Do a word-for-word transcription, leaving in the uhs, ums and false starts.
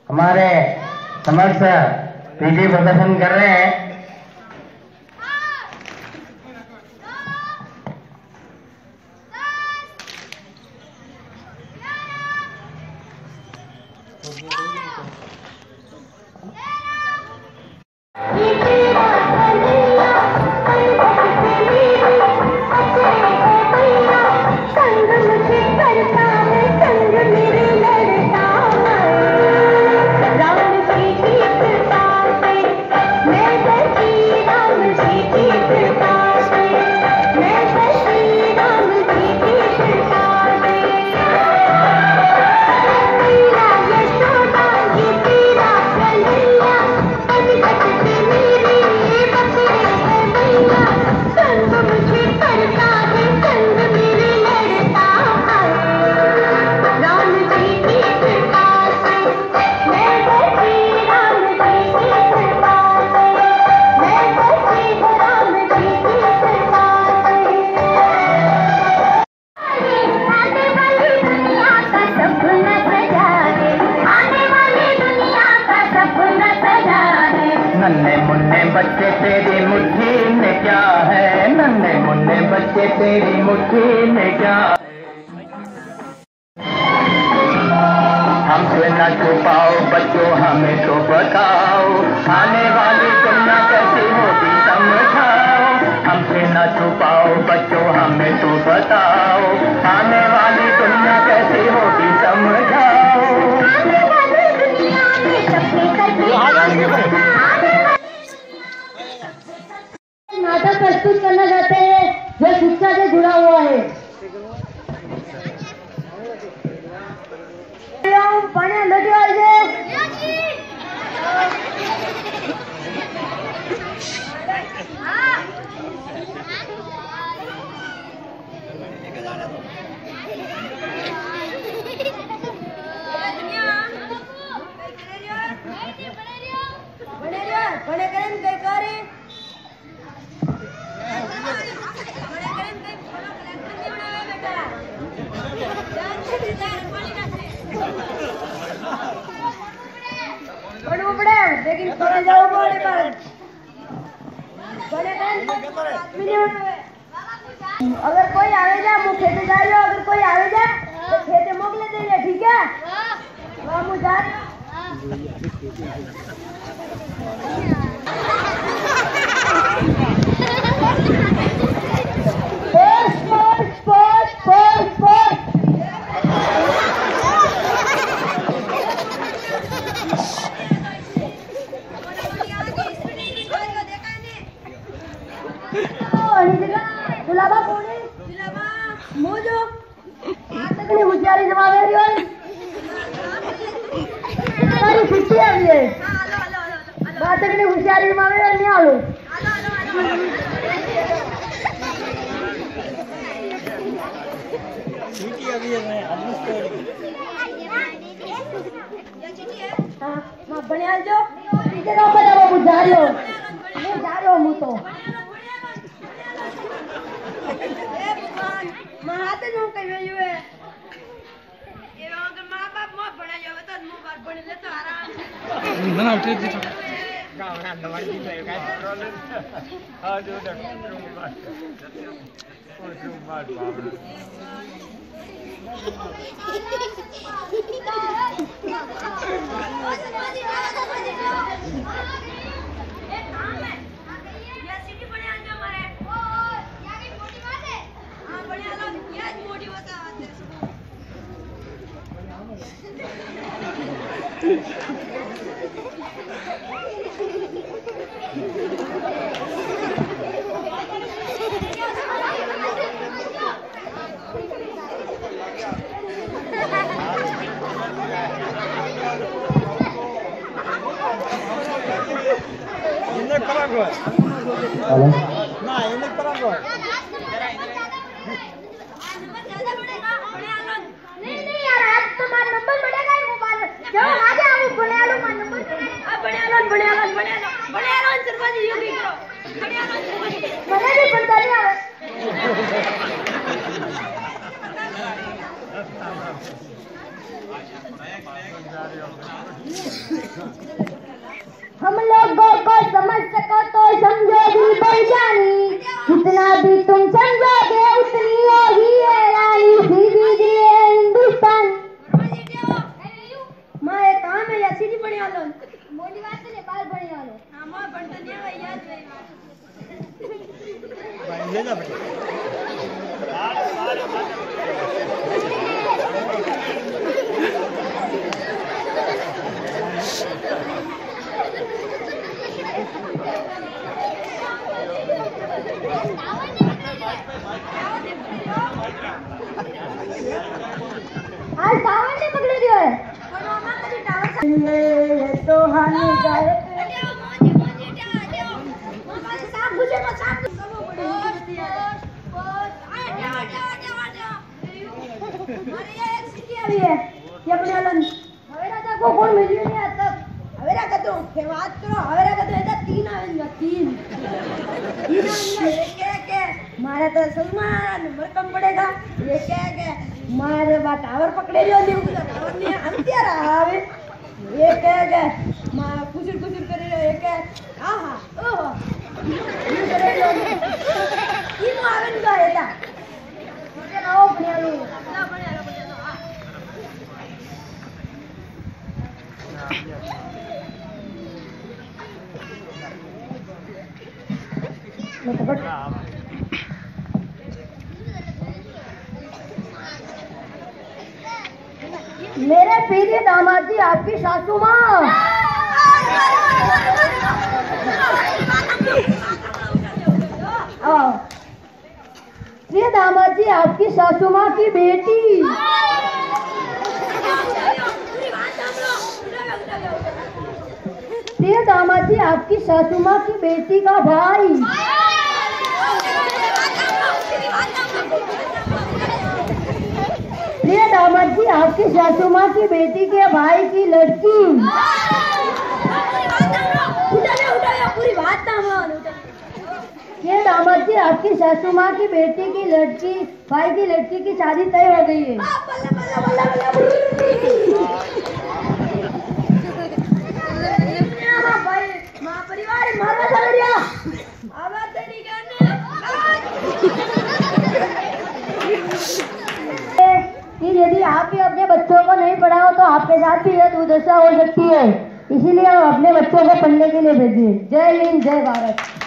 हमारे समक्ष पीटी प्रदर्शन कर रहे हैं। नन्हे मुन्ने बच्चे तेरी मुट्ठी में क्या है, नन्हे मुन्ने बच्चे तेरी मुट्ठी में क्या है। हमसे न छुपाओ बच्चों हमें तो बताओ, आने वाली दुनिया कैसी होगी समझाओ। हमसे न छुपाओ बच्चों हमें तो बताओ, आने वाली दुनिया कैसी होगी समझाओ। नाटक प्रस्तुत करना चाहते हैं जो शिक्षा से जुड़ा हुआ है। पानी लगे बड़े करें कई करे बड़े बड़े लेकिन थोड़ा जाओ बड़े पर बड़े अगर कोई आवे जा मुझे खेते जा रहे हो, अगर कोई आवे जा तो खेते मोकले देंगे, ठीक है? वहाँ मुझे जा गुलाबा कोने गुलाबा मोजो तक नहीं होशियारी जमा दे रही है सारी छुट्टी है ये बात तक नहीं होशियारी जमा दे नहीं आलो छुट्टी अभी है मैं ऑलमोस्ट ये छुट्टी है हां मैं बनिया जो इधर का पता वो बुझा रही हो मैं जा रहा हूं तो महाते जो कहियो है ये अगर मां बाप मो बना जावे तो मो बाप बने ले तो आराम ना उठे जी गांव ना दवाई दी है का हां जो डॉक्टर की बात और जो बात बाप ये काम है ये सिटी बने आज हमारे मोटी होता है इन्हें परागो ना इन्हें परागो नहीं नहीं यार आज तुम्हारा नंबर बढ़ेगा ही मोबाइल जो आ जाओ बना लो मैं नंबर अब बना लो बना लो बना लो बना लो सरपंच ये भी करो बना लो बना भी बनता नहीं आवे हम लोगों को समझ सको तो समझो दिल पर जानी, जितना भी तुम समझोगे उतनी होगी हैरानी, फिर भी दिल है हिंदुस्तान। माँ एक काम है या सीधी पढ़ी वालों मोटी बात नहीं, बाल पढ़ी वालों। हाँ माँ पढ़ते नहीं है याद नहीं आज सावन ने पकड़े दियो है ये तो हानिकारक साफ बुझे तो साफ अरे ये एक सीधी अभी है ये अपने वालों हवेरा तक को कौन मिल नहीं आता। हवेरा का तो के बात करो हवेरा का तो ऐसा तीन आवेंगे तीन तीन आवेंगे ये क्या क्या मारा तो सलमान नंबर कम पड़ेगा ये क्या क्या मारे बात टावर पकड़े लियो नहीं उधर टावर नहीं हम क्या रहा है ये क्या क्या मां कुछ कुछ कर रहे ये क्या आहा ओहो ये करे लो तीन आवेंगे ऐसा मुझे आओ बनिया लो ना बढ़िया लो बढ़िया लो हां मेरे प्रिय दामाद जी आपकी सासू माँ। प्रिय दामाद जी आपकी सासू माँ की बेटी। प्रिय दामाद जी आपकी सासू माँ की बेटी का भाई। प्रिय दामाद जी आपकी सासू माँ की बेटी के भाई की लड़की। पूरी बात प्रिय दामाद जी आपकी सासू माँ की बेटी की लड़की भाई की लड़की की शादी तय हो गई है। माँ परिवार मारवा चल गया आवाज नहीं करने कि यदि आप भी अपने बच्चों को नहीं पढ़ाओ तो आपके साथ भी यह दुर्दशा हो सकती है, इसीलिए हम अपने बच्चों को पढ़ने के लिए भेजिए। जय हिंद, जय भारत।